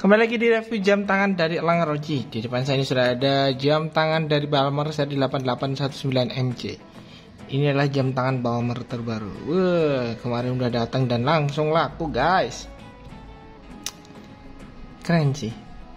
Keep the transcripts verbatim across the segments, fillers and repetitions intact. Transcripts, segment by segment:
Kembali lagi di review jam tangan dari Elang R O G. Di depan saya ini sudah ada jam tangan dari Balmer seri delapan delapan satu sembilan M C. Ini adalah jam tangan Balmer terbaru. Wah, kemarin udah datang dan langsung laku, guys. Keren sih.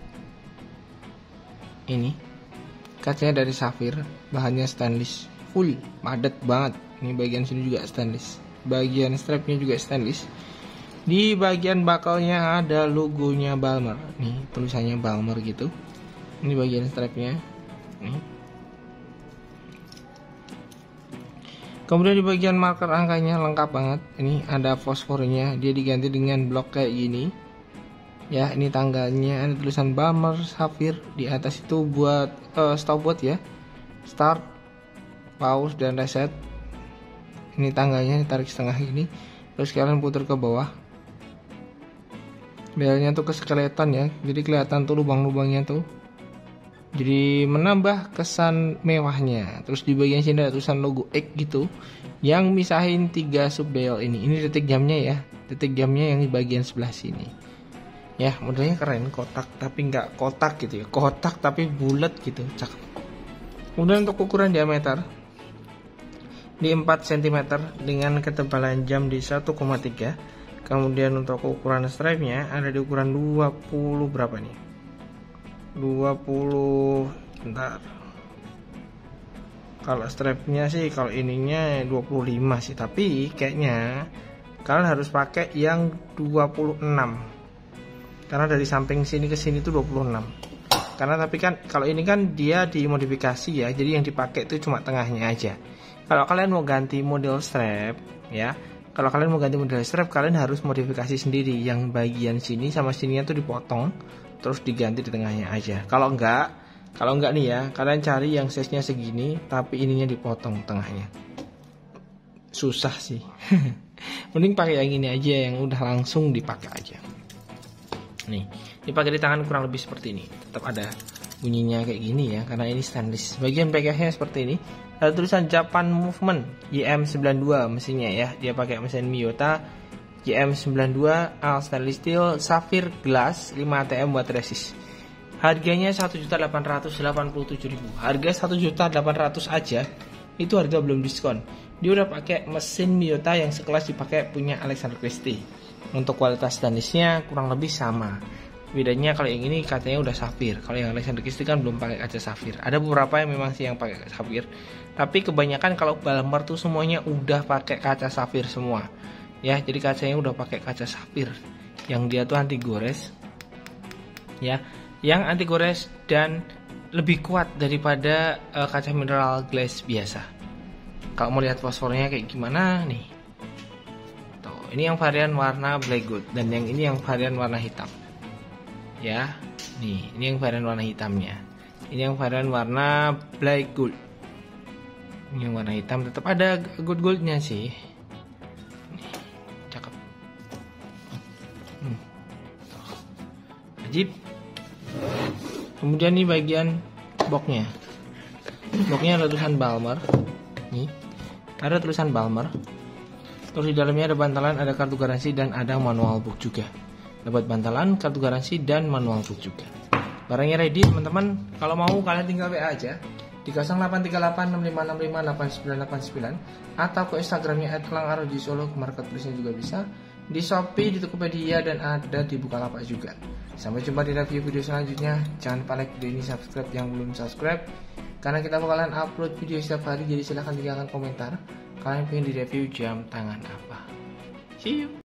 Ini kacanya dari safir, bahannya stainless, full, padat banget. Ini bagian sini juga stainless, bagian strapnya juga stainless. Di bagian bakalnya ada logonya Balmer, nih tulisannya Balmer gitu. Ini bagian strapnya, nih. Kemudian di bagian marker angkanya lengkap banget. Ini ada fosfornya, dia diganti dengan blok kayak gini. Ya, ini tanggalnya ada tulisan Balmer Safir. Di atas itu buat uh, stopwatch ya, start, pause dan reset. Ini tanggalnya ditarik setengah gini, terus kalian putar ke bawah. Belnya tuh ke skeleton ya, jadi kelihatan tuh lubang-lubangnya tuh, jadi menambah kesan mewahnya. Terus di bagian sini ada tulisan logo X gitu, yang misahin tiga sub bel ini. Ini detik jamnya ya, detik jamnya yang di bagian sebelah sini. Ya, modelnya keren, kotak tapi nggak kotak gitu ya, kotak tapi bulat gitu, cakep. Kemudian untuk ukuran diameter di empat sentimeter dengan ketebalan jam di satu koma tiga. Kemudian untuk ukuran strapnya ada di ukuran dua puluh berapa nih? dua puluh, bentar. Kalau strapnya sih, kalau ininya dua puluh lima sih, tapi kayaknya kalian harus pakai yang dua puluh enam. Karena dari samping sini ke sini tuh dua puluh enam. Karena tapi kan kalau ini kan dia dimodifikasi ya, jadi yang dipakai itu cuma tengahnya aja. Kalau kalian mau ganti model strap ya, kalau kalian mau ganti model strap, kalian harus modifikasi sendiri. Yang bagian sini sama sininya tuh dipotong, terus diganti di tengahnya aja. Kalau enggak, kalau enggak nih ya, kalian cari yang size-nya segini, tapi ininya dipotong tengahnya. Susah sih. Mending pakai yang ini aja, yang udah langsung dipakai aja. Nih, dipakai di tangan kurang lebih seperti ini. Tetap ada bunyinya kayak gini ya, karena ini stainless. Bagian backnya seperti ini. Ada tulisan Japan Movement Y M sembilan dua mesinnya ya. Dia pakai mesin Miyota Y M sembilan dua all stainless steel sapphire glass lima A T M watt resist. Harganya satu juta delapan ratus delapan puluh tujuh ribu. Harga satu juta delapan ratus aja. Itu harga belum diskon. Dia udah pakai mesin Miyota yang sekelas dipakai punya Alexander Christie. Untuk kualitas stainlessnya kurang lebih sama. Bedanya kalau yang ini katanya udah safir. Kalau yang Alexander Christie kan belum pakai kaca safir. Ada beberapa yang memang sih yang pakai safir, tapi kebanyakan kalau Balmer tuh semuanya udah pakai kaca safir semua. Ya, jadi kacanya udah pakai kaca safir. Yang dia tuh anti gores. Ya, yang anti gores dan lebih kuat daripada uh, kaca mineral glass biasa. Kalau mau lihat fosfornya kayak gimana nih? Tuh, ini yang varian warna black gold dan yang ini yang varian warna hitam. Ya, nih ini yang varian warna hitamnya, ini yang varian warna black gold. Ini yang warna hitam tetap ada gold goldnya sih. Nih, cakep. Hmm. Ajib. Kemudian nih bagian boxnya, boxnya ada tulisan Balmer. Nih, ada tulisan Balmer. Terus di dalamnya ada bantalan, ada kartu garansi dan ada manual book juga. Dapat bantalan, kartu garansi, dan manual book juga. Barangnya ready teman-teman. Kalau mau kalian tinggal W A aja di nol delapan tiga delapan enam lima enam lima delapan sembilan delapan sembilan atau ke Instagramnya et elang r o g solo. Ke marketplace-nya juga bisa, di Shopee, di Tokopedia, dan ada di Bukalapak juga. Sampai jumpa di review video selanjutnya. Jangan lupa like video ini, subscribe yang belum subscribe, karena kita bakalan upload video setiap hari. Jadi silahkan tinggalkan komentar kalian pengen di review jam tangan apa. See you.